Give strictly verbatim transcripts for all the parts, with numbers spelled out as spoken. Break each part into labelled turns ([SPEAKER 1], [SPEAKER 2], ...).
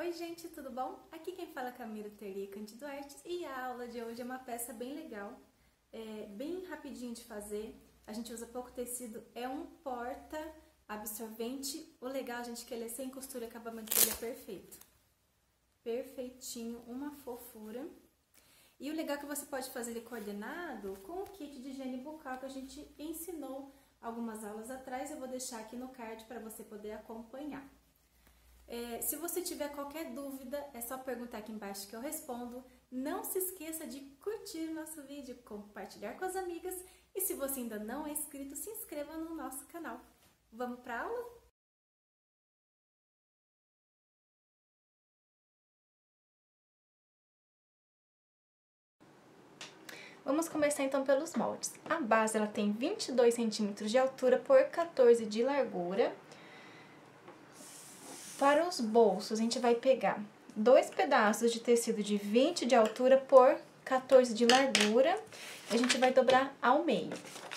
[SPEAKER 1] Oi gente, tudo bom? Aqui quem fala é Camila Terli Cândido Artes e a aula de hoje é uma peça bem legal, é bem rapidinho de fazer, a gente usa pouco tecido, é um porta absorvente. O legal, gente, é que ele é sem costura, o acabamento dele é perfeito, perfeitinho, uma fofura. E o legal é que você pode fazer ele coordenado com o kit de higiene bucal que a gente ensinou algumas aulas atrás, eu vou deixar aqui no card para você poder acompanhar. É, se você tiver qualquer dúvida, é só perguntar aqui embaixo que eu respondo. Não se esqueça de curtir o nosso vídeo, compartilhar com as amigas e se você ainda não é inscrito, se inscreva no nosso canal. Vamos para a aula? Vamos começar então pelos moldes. A base ela tem vinte e dois centímetros de altura por quatorze de largura. Para os bolsos, a gente vai pegar dois pedaços de tecido de vinte de altura por quatorze de largura. A gente vai dobrar ao meio.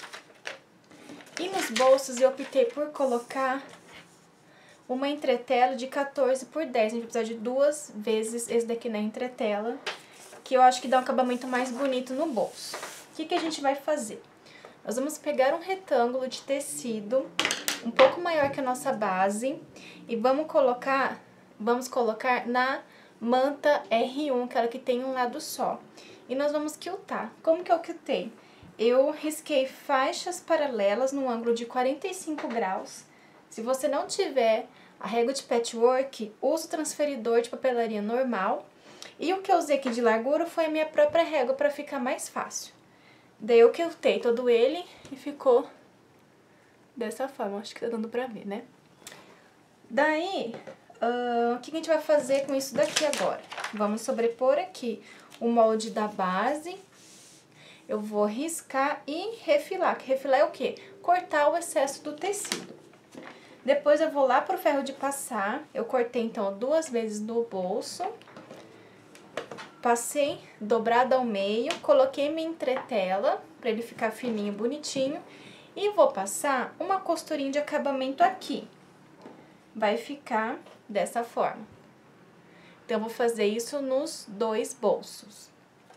[SPEAKER 1] E nos bolsos eu optei por colocar uma entretela de quatorze por dez. A gente vai precisar de duas vezes esse daqui na entretela, que eu acho que dá um acabamento mais bonito no bolso. O que que a gente vai fazer? Nós vamos pegar um retângulo de tecido um pouco maior que a nossa base e vamos colocar, vamos colocar na manta R um, aquela que tem um lado só. E nós vamos quiltar. Como que eu quiltei? Eu risquei faixas paralelas no ângulo de quarenta e cinco graus. Se você não tiver a régua de patchwork, use o transferidor de papelaria normal. E o que eu usei aqui de largura foi a minha própria régua para ficar mais fácil. Daí eu quiltei todo ele e ficou dessa forma, acho que tá dando pra ver, né? Daí, uh, o que a gente vai fazer com isso daqui agora? Vamos sobrepor aqui o molde da base. Eu vou riscar e refilar. Que refilar é o quê? Cortar o excesso do tecido. Depois eu vou lá pro ferro de passar. Eu cortei, então, duas vezes no bolso. Passei dobrado ao meio, coloquei minha entretela pra ele ficar fininho, bonitinho. E vou passar uma costurinha de acabamento aqui. Vai ficar dessa forma. Então, eu vou fazer isso nos dois bolsos.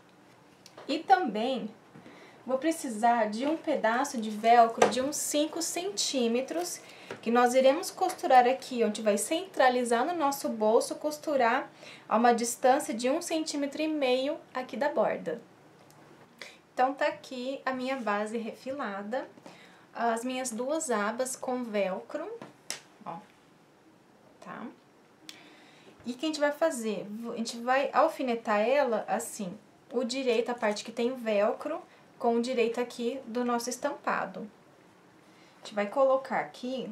[SPEAKER 1] E também vou precisar de um pedaço de velcro de uns cinco centímetros, que nós iremos costurar aqui, onde vai centralizar no nosso bolso, costurar a uma distância de um centímetro e meio aqui da borda. Então, tá aqui a minha base refilada. As minhas duas abas com velcro, ó, tá? E o que a gente vai fazer? A gente vai alfinetar ela assim, o direito, a parte que tem o velcro, com o direito aqui do nosso estampado. A gente vai colocar aqui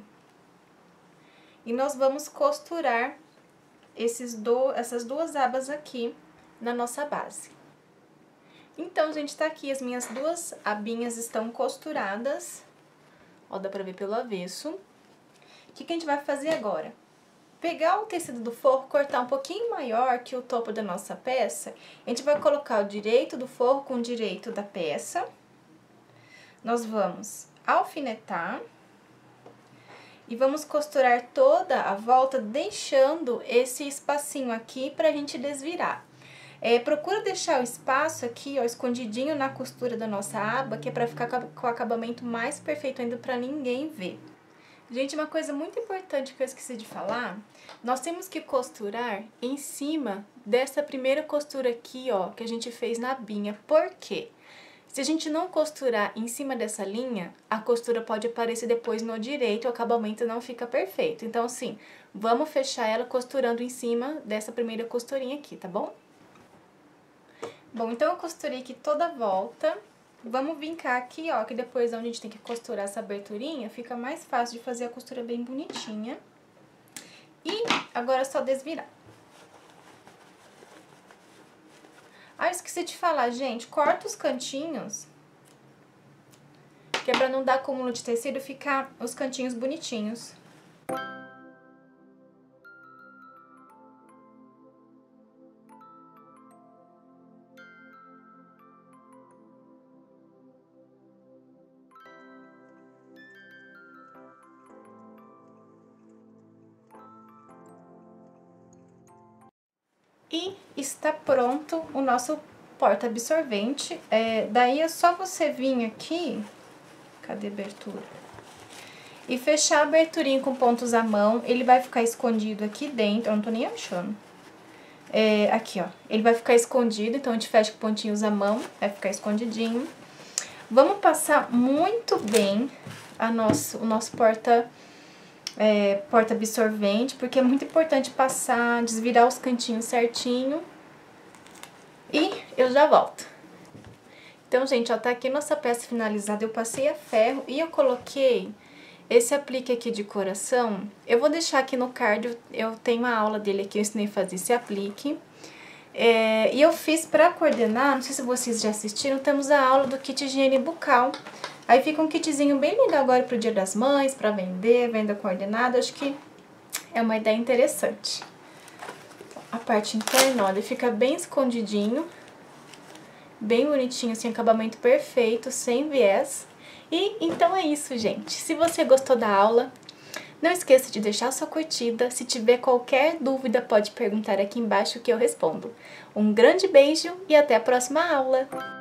[SPEAKER 1] e nós vamos costurar esses do, essas duas abas aqui na nossa base. Então, gente, tá aqui, as minhas duas abinhas estão costuradas. Ó, dá pra ver pelo avesso. O que que a gente vai fazer agora? Pegar o tecido do forro, cortar um pouquinho maior que o topo da nossa peça. A gente vai colocar o direito do forro com o direito da peça. Nós vamos alfinetar. E vamos costurar toda a volta, deixando esse espacinho aqui pra gente desvirar. É, procura deixar o espaço aqui, ó, escondidinho na costura da nossa aba, que é pra ficar com o acabamento mais perfeito ainda pra ninguém ver. Gente, uma coisa muito importante que eu esqueci de falar, nós temos que costurar em cima dessa primeira costura aqui, ó, que a gente fez na abinha. Por quê? Se a gente não costurar em cima dessa linha, a costura pode aparecer depois no direito, o acabamento não fica perfeito. Então, assim, vamos fechar ela costurando em cima dessa primeira costurinha aqui, tá bom? Bom, então eu costurei aqui toda a volta. Vamos vincar aqui, ó, que depois onde a gente tem que costurar essa aberturinha, fica mais fácil de fazer a costura bem bonitinha. E agora é só desvirar. Ah, eu esqueci de falar, gente, corta os cantinhos, que é pra não dar acúmulo de tecido e ficar os cantinhos bonitinhos. E está pronto o nosso porta-absorvente. É, daí é só você vir aqui, cadê a abertura? E fechar a aberturinha com pontos à mão, ele vai ficar escondido aqui dentro, eu não tô nem achando. É, aqui, ó, ele vai ficar escondido, então a gente fecha com pontinhos à mão, vai ficar escondidinho. Vamos passar muito bem a nosso, o nosso porta, é, porta absorvente, porque é muito importante passar, desvirar os cantinhos certinho. E eu já volto. Então, gente, ó, tá aqui nossa peça finalizada, eu passei a ferro e eu coloquei esse aplique aqui de coração. Eu vou deixar aqui no card, eu tenho uma aula dele aqui, eu ensinei a fazer esse aplique. É, e eu fiz pra coordenar, não sei se vocês já assistiram, temos a aula do kit higiene bucal. Aí fica um kitzinho bem legal agora pro Dia das Mães, pra vender, venda coordenada, acho que é uma ideia interessante. A parte interna, olha, fica bem escondidinho, bem bonitinho, assim, acabamento perfeito, sem viés. E então é isso, gente. Se você gostou da aula, não esqueça de deixar sua curtida. Se tiver qualquer dúvida, pode perguntar aqui embaixo que eu respondo. Um grande beijo e até a próxima aula!